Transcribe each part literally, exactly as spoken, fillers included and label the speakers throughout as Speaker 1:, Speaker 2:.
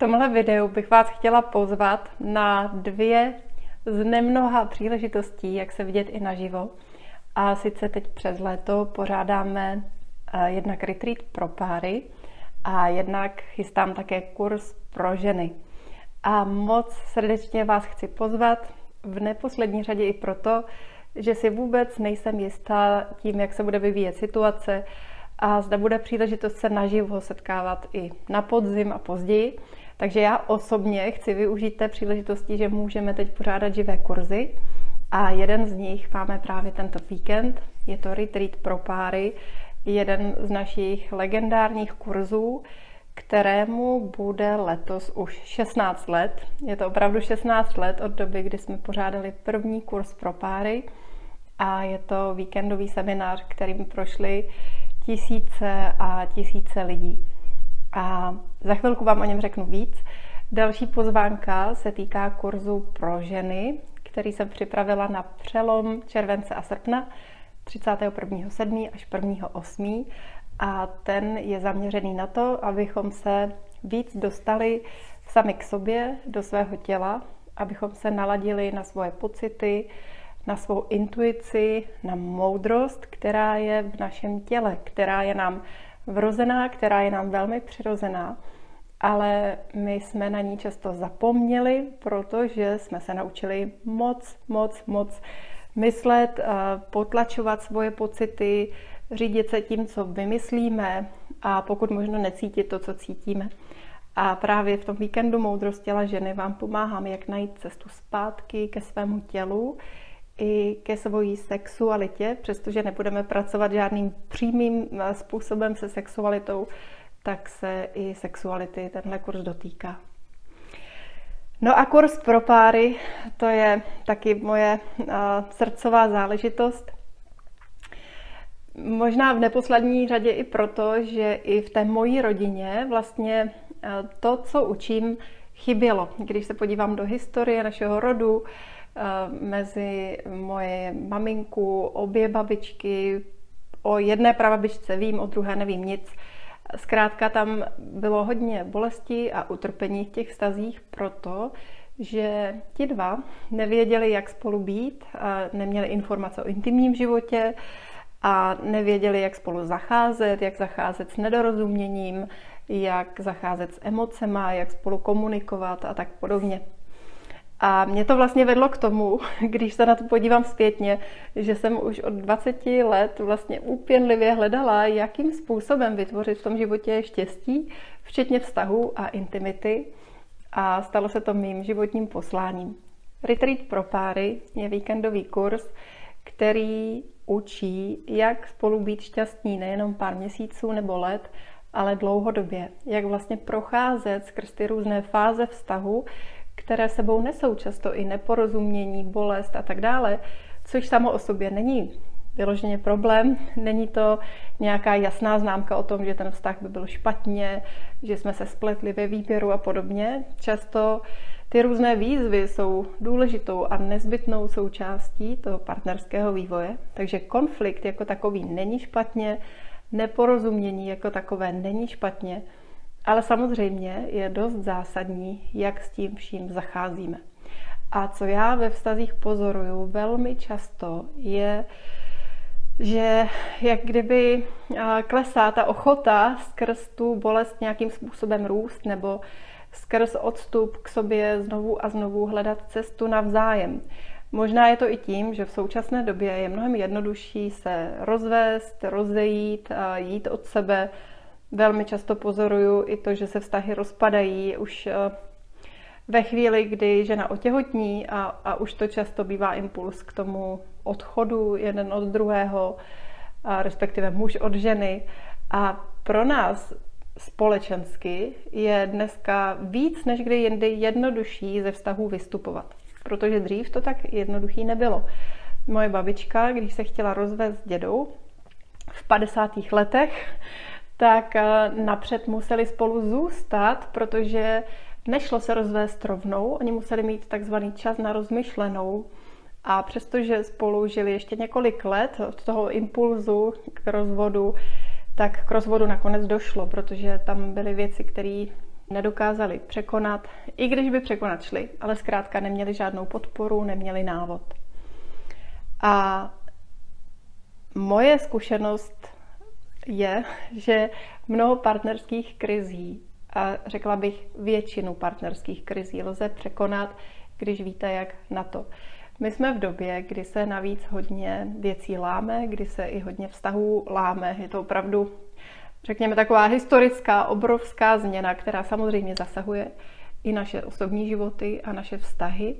Speaker 1: tomhle videu bych vás chtěla pozvat na dvě z nemnoha příležitostí, jak se vidět i naživo. A sice teď přes léto pořádáme jednak retreat pro páry a jednak chystám také kurz pro ženy. A moc srdečně vás chci pozvat, v neposlední řadě i proto, že si vůbec nejsem jistá tím, jak se bude vyvíjet situace a zda bude příležitost se naživo setkávat i na podzim a později. Takže já osobně chci využít té příležitosti, že můžeme teď pořádat živé kurzy a jeden z nich máme právě tento víkend. Je to retreat pro páry, jeden z našich legendárních kurzů, kterému bude letos už šestnáct let. Je to opravdu šestnáct let od doby, kdy jsme pořádali první kurz pro páry a je to víkendový seminář, kterým prošly tisíce a tisíce lidí. A za chvilku vám o něm řeknu víc. Další pozvánka se týká kurzu pro ženy, který jsem připravila na přelom července a srpna, třicátého prvního sedmého až prvního osmého A ten je zaměřený na to, abychom se víc dostali sami k sobě, do svého těla, abychom se naladili na svoje pocity, na svou intuici, na moudrost, která je v našem těle, která je nám vrozená, která je nám velmi přirozená, ale my jsme na ní často zapomněli, protože jsme se naučili moc, moc, moc myslet, potlačovat svoje pocity, řídit se tím, co vymyslíme a pokud možno necítit to, co cítíme. A právě v tom víkendu Moudrost těla ženy vám pomáhám, jak najít cestu zpátky ke svému tělu i ke svojí sexualitě, přestože nebudeme pracovat žádným přímým způsobem se sexualitou, tak se i sexuality tenhle kurz dotýká. No a kurz pro páry, to je taky moje uh, srdcová záležitost. Možná v neposlední řadě i proto, že i v té mojí rodině vlastně uh, to, co učím, chybělo. Když se podívám do historie našeho rodu, uh, mezi moje maminku, obě babičky, o jedné prababičce vím, o druhé nevím nic. Zkrátka tam bylo hodně bolesti a utrpení v těch vztazích proto, že ti dva nevěděli, jak spolu být, neměli informace o intimním životě a nevěděli, jak spolu zacházet, jak zacházet s nedorozuměním, jak zacházet s emocema, jak spolu komunikovat a tak podobně. A mě to vlastně vedlo k tomu, když se na to podívám zpětně, že jsem už od dvaceti let vlastně úpěnlivě hledala, jakým způsobem vytvořit v tom životě štěstí, včetně vztahu a intimity. A stalo se to mým životním posláním. Retreat pro páry je víkendový kurz, který učí, jak spolu být šťastní nejenom pár měsíců nebo let, ale dlouhodobě. Jak vlastně procházet skrz ty různé fáze vztahu, které sebou nesou často i neporozumění, bolest a tak dále, což samo o sobě není vyloženě problém. Není to nějaká jasná známka o tom, že ten vztah by byl špatně, že jsme se spletli ve výběru a podobně. Často ty různé výzvy jsou důležitou a nezbytnou součástí toho partnerského vývoje, takže konflikt jako takový není špatně, neporozumění jako takové není špatně, ale samozřejmě je dost zásadní, jak s tím vším zacházíme. A co já ve vztazích pozoruju velmi často je, že jak kdyby klesá ta ochota skrz tu bolest nějakým způsobem růst nebo skrz odstup k sobě znovu a znovu hledat cestu navzájem. Možná je to i tím, že v současné době je mnohem jednodušší se rozvést, rozejít a jít od sebe. Velmi často pozoruju i to, že se vztahy rozpadají už ve chvíli, kdy žena otěhotní a, a už to často bývá impuls k tomu odchodu jeden od druhého, a respektive muž od ženy. A pro nás společensky je dneska víc než kdy jindy jednodušší ze vztahů vystupovat. Protože dřív to tak jednoduchý nebylo. Moje babička, když se chtěla rozvést s dědou v padesátých letech, tak napřed museli spolu zůstat, protože nešlo se rozvést rovnou, oni museli mít takzvaný čas na rozmyšlenou a přestože spolu žili ještě několik let od toho impulzu k rozvodu, tak k rozvodu nakonec došlo, protože tam byly věci, které nedokázali překonat, i když by překonat šli, ale zkrátka neměli žádnou podporu, neměli návod. A moje zkušenost je, že mnoho partnerských krizí, a řekla bych většinu partnerských krizí, lze překonat, když víte, jak na to. My jsme v době, kdy se navíc hodně věcí láme, kdy se i hodně vztahů láme. Je to opravdu, řekněme, taková historická, obrovská změna, která samozřejmě zasahuje i naše osobní životy a naše vztahy.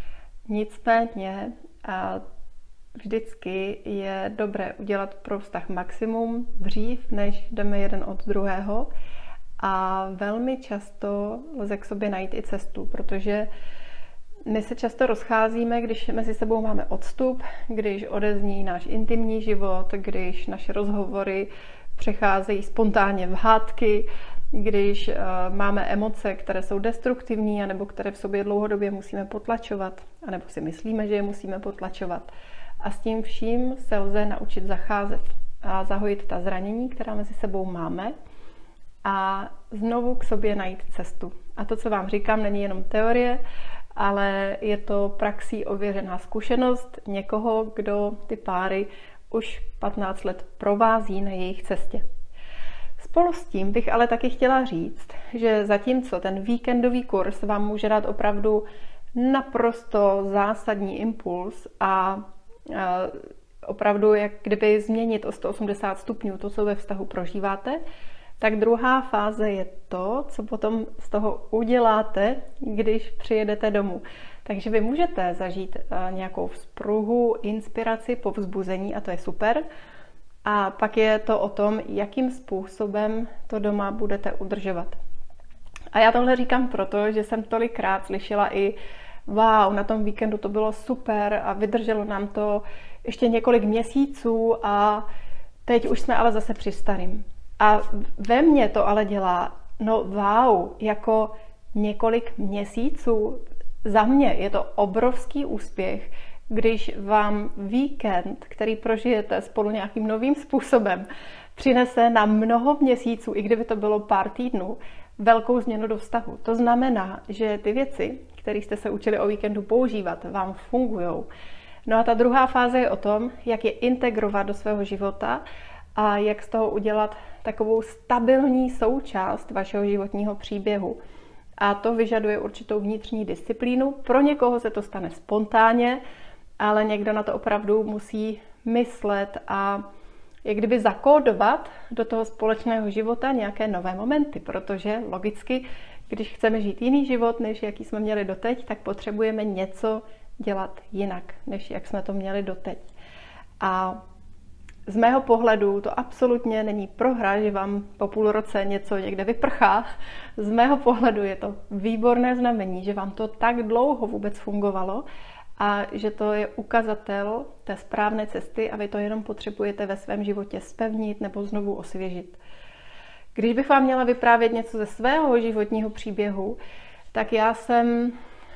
Speaker 1: Nicméně a vždycky je dobré udělat pro vztah maximum dřív, než jdeme jeden od druhého. A velmi často lze k sobě najít i cestu, protože my se často rozcházíme, když mezi sebou máme odstup, když odezní náš intimní život, když naše rozhovory přecházejí spontánně v hádky, když uh, máme emoce, které jsou destruktivní, anebo které v sobě dlouhodobě musíme potlačovat, anebo si myslíme, že je musíme potlačovat. A s tím vším se lze naučit zacházet a zahojit ta zranění, která mezi sebou máme, a znovu k sobě najít cestu. A to, co vám říkám, není jenom teorie, ale je to praxí ověřená zkušenost někoho, kdo ty páry už patnáct let provází na jejich cestě. Spolu s tím bych ale taky chtěla říct, že zatímco ten víkendový kurz vám může dát opravdu naprosto zásadní impuls a opravdu jak kdyby změnit o sto osmdesát stupňů to, co ve vztahu prožíváte, tak druhá fáze je to, co potom z toho uděláte, když přijedete domů. Takže vy můžete zažít nějakou vzpruhu, inspiraci, povzbuzení, a to je super. A pak je to o tom, jakým způsobem to doma budete udržovat. A já tohle říkám proto, že jsem tolikrát slyšela i wow, na tom víkendu to bylo super a vydrželo nám to ještě několik měsíců a teď už jsme ale zase při starým. A ve mně to ale dělá, no wow, jako několik měsíců. Za mě je to obrovský úspěch, když vám víkend, který prožijete spolu nějakým novým způsobem, přinese na mnoho měsíců, i kdyby to bylo pár týdnů, velkou změnu do vztahu. To znamená, že ty věci, které jste se učili o víkendu používat, vám fungujou. No a ta druhá fáze je o tom, jak je integrovat do svého života a jak z toho udělat takovou stabilní součást vašeho životního příběhu. A to vyžaduje určitou vnitřní disciplínu. Pro někoho se to stane spontánně, ale někdo na to opravdu musí myslet a jak kdyby zakódovat do toho společného života nějaké nové momenty, protože logicky, když chceme žít jiný život, než jaký jsme měli doteď, tak potřebujeme něco dělat jinak, než jak jsme to měli doteď. A z mého pohledu to absolutně není prohra, že vám po půl roce něco někde vyprchá. Z mého pohledu je to výborné znamení, že vám to tak dlouho vůbec fungovalo a že to je ukazatel té správné cesty a vy to jenom potřebujete ve svém životě zpevnit nebo znovu osvěžit. Když bych vám měla vyprávět něco ze svého životního příběhu, tak já jsem...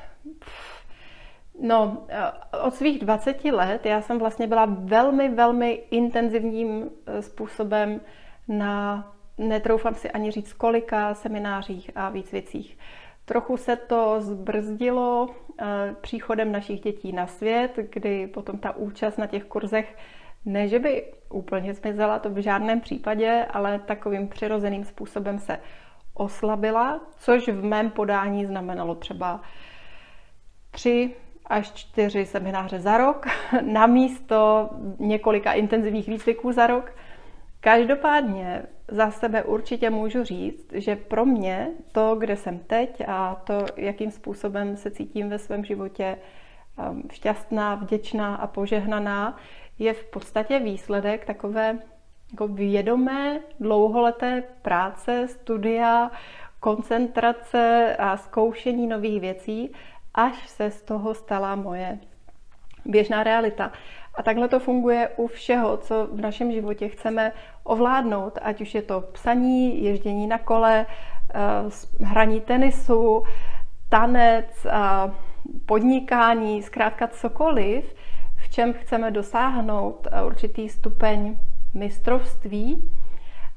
Speaker 1: No, od svých dvaceti let já jsem vlastně byla velmi, velmi intenzivním způsobem na, netroufám si ani říct kolika, seminářích a výcvicích. Trochu se to zbrzdilo příchodem našich dětí na svět, kdy potom ta účast na těch kurzech, ne že by úplně zmizela, to v žádném případě, ale takovým přirozeným způsobem se oslabila, což v mém podání znamenalo třeba tři až čtyři semináře za rok, na místo několika intenzivních výcviků za rok. Každopádně za sebe určitě můžu říct, že pro mě to, kde jsem teď a to, jakým způsobem se cítím ve svém životě šťastná, vděčná a požehnaná, je v podstatě výsledek takové jako vědomé, dlouholeté práce, studia, koncentrace a zkoušení nových věcí, až se z toho stala moje běžná realita. A takhle to funguje u všeho, co v našem životě chceme ovládnout, ať už je to psaní, ježdění na kole, hraní tenisu, tanec, podnikání, zkrátka cokoliv, v čem chceme dosáhnout určitý stupeň mistrovství.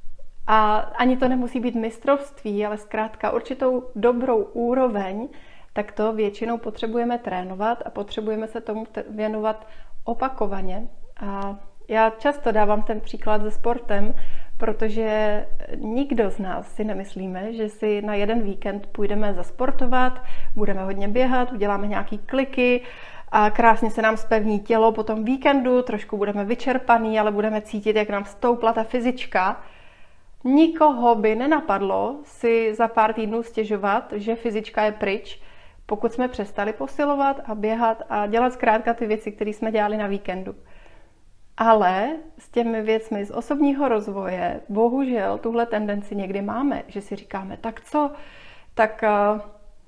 Speaker 1: A ani to nemusí být mistrovství, ale zkrátka určitou dobrou úroveň, tak to většinou potřebujeme trénovat a potřebujeme se tomu věnovat opakovaně. A já často dávám ten příklad se sportem, protože nikdo z nás si nemyslíme, že si na jeden víkend půjdeme zasportovat, budeme hodně běhat, uděláme nějaký kliky a krásně se nám zpevní tělo po tom víkendu, trošku budeme vyčerpaný, ale budeme cítit, jak nám stoupla ta fyzička. Nikoho by nenapadlo si za pár týdnů stěžovat, že fyzička je pryč, pokud jsme přestali posilovat a běhat a dělat zkrátka ty věci, které jsme dělali na víkendu. Ale s těmi věcmi z osobního rozvoje bohužel tuhle tendenci někdy máme, že si říkáme, tak co, tak uh, uh,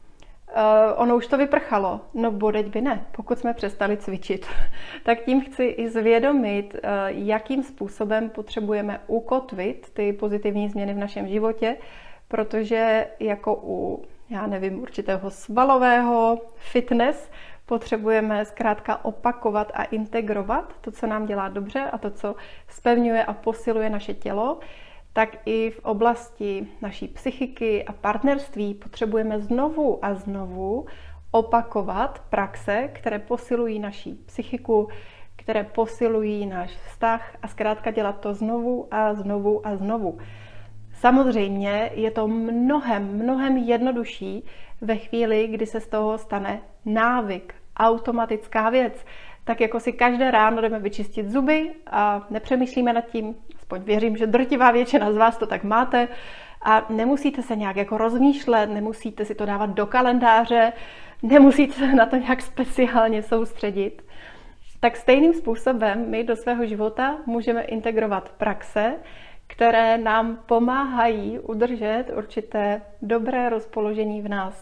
Speaker 1: ono už to vyprchalo. No bodeď by ne, pokud jsme přestali cvičit. Tak tím chci i zvědomit, uh, jakým způsobem potřebujeme ukotvit ty pozitivní změny v našem životě, protože jako u, já nevím, určitého svalového fitness, potřebujeme zkrátka opakovat a integrovat to, co nám dělá dobře a to, co zpevňuje a posiluje naše tělo, tak i v oblasti naší psychiky a partnerství potřebujeme znovu a znovu opakovat praxe, které posilují naší psychiku, které posilují náš vztah a zkrátka dělat to znovu a znovu a znovu. Samozřejmě je to mnohem, mnohem jednodušší ve chvíli, kdy se z toho stane návyk, automatická věc. Tak jako si každé ráno jdeme vyčistit zuby a nepřemýšlíme nad tím, aspoň věřím, že drtivá většina z vás to tak máte a nemusíte se nějak jako rozmýšlet, nemusíte si to dávat do kalendáře, nemusíte se na to nějak speciálně soustředit. Tak stejným způsobem my do svého života můžeme integrovat praxe, které nám pomáhají udržet určité dobré rozpoložení v nás.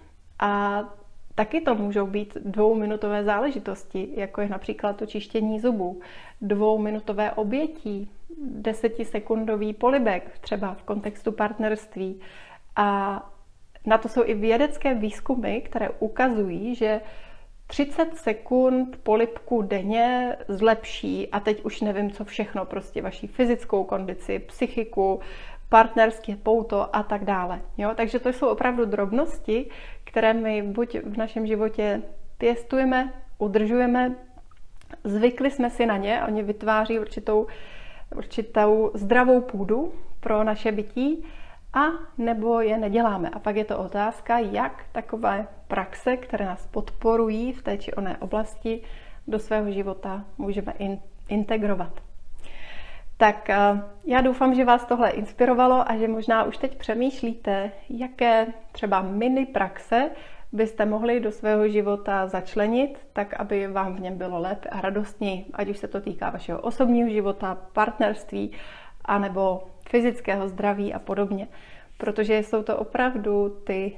Speaker 1: A taky to můžou být dvouminutové záležitosti, jako je například to čištění zubů, dvouminutové obětí, desetisekundový polibek, třeba v kontextu partnerství. A na to jsou i vědecké výzkumy, které ukazují, že třicet sekund polibku denně zlepší, a teď už nevím, co všechno, prostě vaši fyzickou kondici, psychiku, partnerské pouto a tak dále. Jo? Takže to jsou opravdu drobnosti, které my buď v našem životě pěstujeme, udržujeme, zvykli jsme si na ně, oni vytváří určitou, určitou zdravou půdu pro naše bytí, a nebo je neděláme. A pak je to otázka, jak takové praxe, které nás podporují v té či oné oblasti, do svého života můžeme in, integrovat. Tak já doufám, že vás tohle inspirovalo a že možná už teď přemýšlíte, jaké třeba mini praxe byste mohli do svého života začlenit, tak aby vám v něm bylo lépe a radostněji, ať už se to týká vašeho osobního života, partnerství, anebo fyzického zdraví a podobně. Protože jsou to opravdu ty,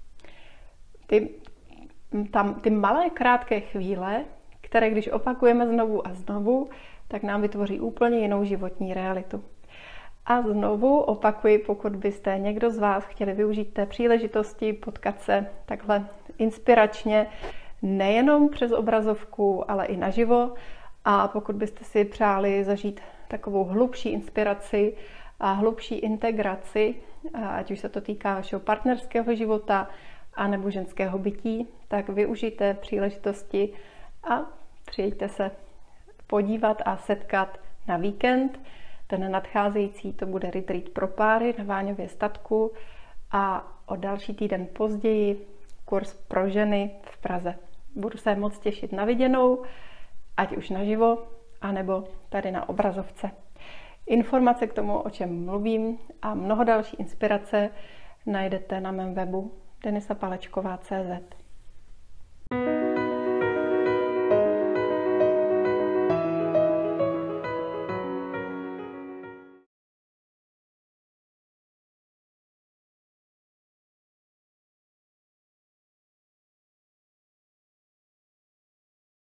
Speaker 1: ty, tam, ty malé krátké chvíle, které když opakujeme znovu a znovu, tak nám vytvoří úplně jinou životní realitu. A znovu opakuji, pokud byste někdo z vás chtěli využít té příležitosti potkat se takhle inspiračně, nejenom přes obrazovku, ale i naživo. A pokud byste si přáli zažít takovou hlubší inspiraci a hlubší integraci, ať už se to týká vašeho partnerského života a nebo ženského bytí, tak využijte příležitosti a přijďte se podívat a setkat na víkend. Ten nadcházející to bude retreat pro páry na Váňově statku a o další týden později kurz pro ženy v Praze. Budu se moc těšit na viděnou, ať už naživo, anebo tady na obrazovce. Informace k tomu, o čem mluvím, a mnoho další inspirace najdete na mém webu denisa palečková tečka cé zet.